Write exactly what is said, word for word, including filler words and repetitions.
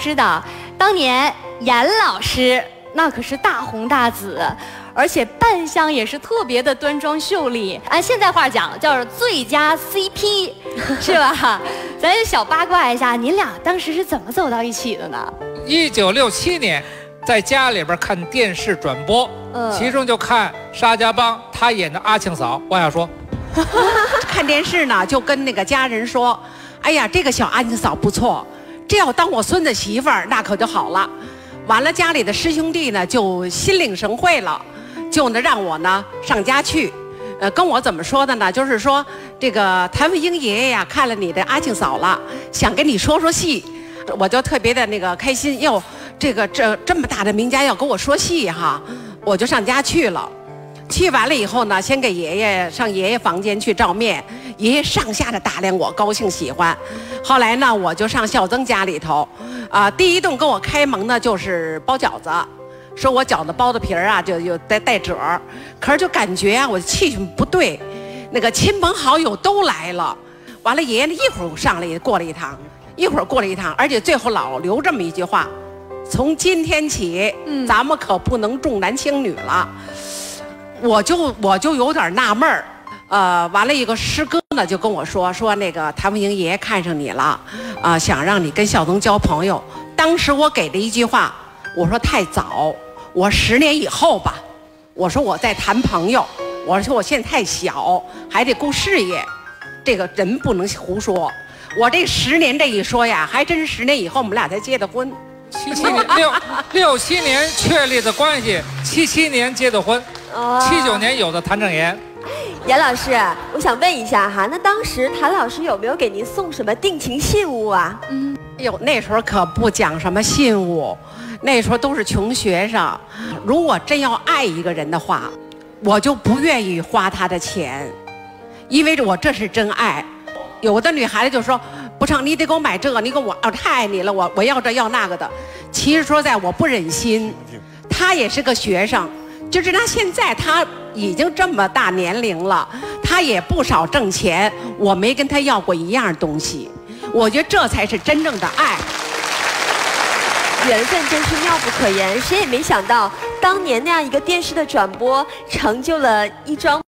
知道，当年严老师那可是大红大紫，而且扮相也是特别的端庄秀丽。按现在话讲，叫最佳 C P， 是吧？咱小八卦一下，您俩当时是怎么走到一起的呢？ 一九六七年，在家里边看电视转播，嗯、其中就看沙家浜他演的阿庆嫂。王小说， 看电视呢，就跟那个家人说：“哎呀，这个小阿庆嫂不错，这要当我孙子媳妇儿，那可就好了。”完了，家里的师兄弟呢就心领神会了，就呢让我呢上家去，呃，跟我怎么说的呢？就是说这个谭维英爷爷呀看了你的阿庆嫂了，想跟你说说戏，我就特别的那个开心。哟，这个这这么大的名家要跟我说戏哈，我就上家去了。去完了以后呢，先给爷爷上爷爷房间去照面，爷爷上下的打量我，高兴喜欢。后来呢，我就上孝曾家里头，啊、呃，第一顿跟我开门呢就是包饺子，说我饺子包的皮儿啊就有带带褶儿，可是就感觉啊我气氛不对，那个亲朋好友都来了，完了爷爷呢一会儿上来过了一趟，一会儿过了一趟，而且最后老留这么一句话：从今天起，嗯、咱们可不能重男轻女了。我就我就有点纳闷儿，呃，完了一个师哥呢就跟我说说那个谭维英爷爷看上你了，啊、呃，想让你跟孝曾交朋友。当时我给了一句话，我说太早，我十年以后吧，我说我在谈朋友，我说我现在太小，还得顾事业，这个人不能胡说。我这十年这一说呀，还真是十年以后我们俩才结的婚。 七七年六六七年确立的关系，七七年结的婚。七九年有的谭正岩。 严老师，我想问一下哈，那当时谭老师有没有给您送什么定情信物啊？ 嗯，哎呦，那时候可不讲什么信物，那时候都是穷学生。如果真要爱一个人的话，我就不愿意花他的钱，因为我这是真爱。有的女孩子就说不成，你得给我买这个，你给我，我太爱你了，我我要这要那个的。其实说在我不忍心，他也是个学生。就是他现在他已经这么大年龄了，他也不少挣钱，我没跟他要过一样东西，我觉得这才是真正的爱。 缘分真是妙不可言，谁也没想到当年那样一个电视的转播，成就了一桩